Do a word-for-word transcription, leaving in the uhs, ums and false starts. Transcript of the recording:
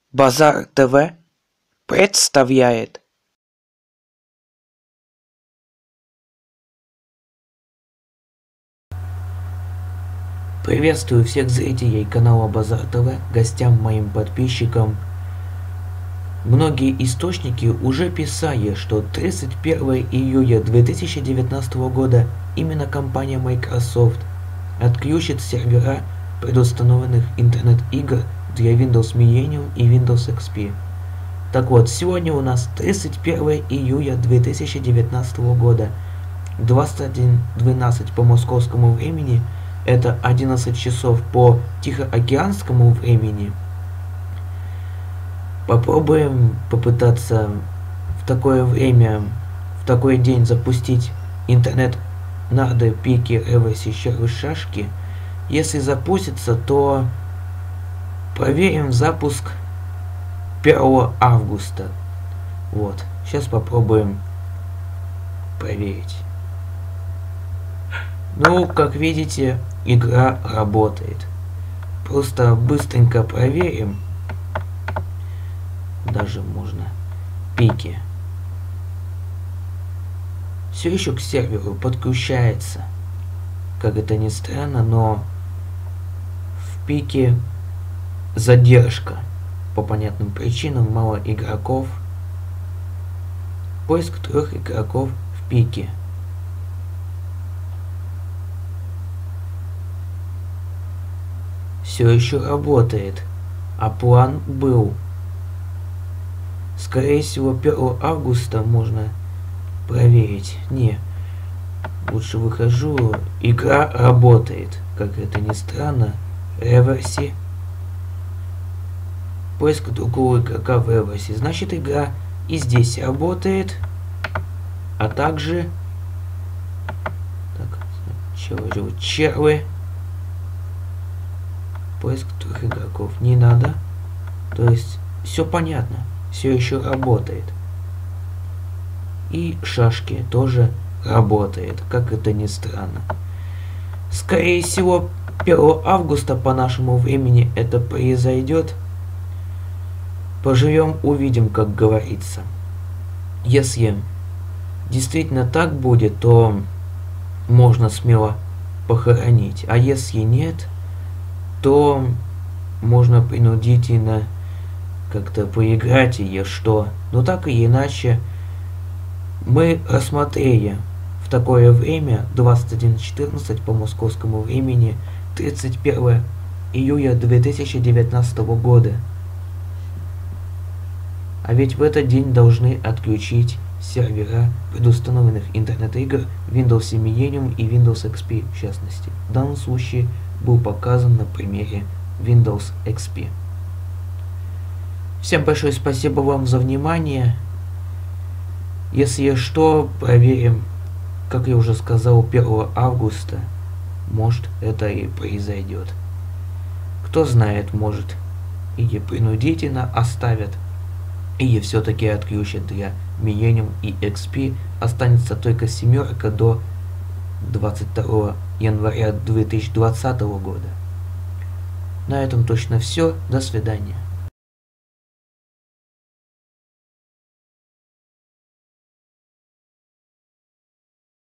Базар ТВ представляет. Приветствую всех зрителей канала Базар ТВ, гостям, моим подписчикам. Многие источники уже писали, что тридцать первого июля две тысячи девятнадцатого года именно компания Microsoft отключит сервера предустановленных интернет-игр для Windows Millennium и Windows икс пи. Так вот, сегодня у нас тридцать первого июля две тысячи девятнадцатого года, двадцать один двенадцать по московскому времени, это одиннадцать часов по тихоокеанскому времени. Попробуем попытаться в такое время, в такой день запустить интернет нарды, пики, реверси, червы, шашки. Если запустится, то проверим запуск первого августа. Вот, сейчас попробуем проверить. Ну, как видите, игра работает. Просто быстренько проверим. Даже можно пики. Все еще к серверу подключается. Как это ни странно, но в пике задержка. По понятным причинам мало игроков. Поиск трех игроков в пике. Все еще работает. А план был. Скорее всего, первого августа можно проверить. Не. Лучше выхожу. Игра работает. Как это ни странно. Реверси. Поиск другого игрока в реверси. Значит, игра и здесь работает. А также... Так, червы. червы. Поиск трех игроков. Не надо. То есть, все понятно. Все еще работает. И шашки тоже работает, как это ни странно. Скорее всего, первого августа по нашему времени это произойдет. Поживем, увидим, как говорится. Если действительно так будет, то можно смело похоронить. А если нет, то можно принудительно как-то поиграть или что. Но так или иначе, мы рассмотрели в такое время, двадцать один четырнадцать по московскому времени, тридцать первого июля две тысячи девятнадцатого года. А ведь в этот день должны отключить сервера предустановленных интернет-игр Windows Millennium и Windows икс пи в частности. В данном случае был показан на примере Windows икс пи. Всем большое спасибо вам за внимание. Если что, проверим, как я уже сказал, первого августа. Может, это и произойдет. Кто знает, может, или принудительно оставят, или все-таки отключат для Millennium и икс пи. Останется только семерка до двадцать второго января две тысячи двадцатого года. На этом точно все. До свидания.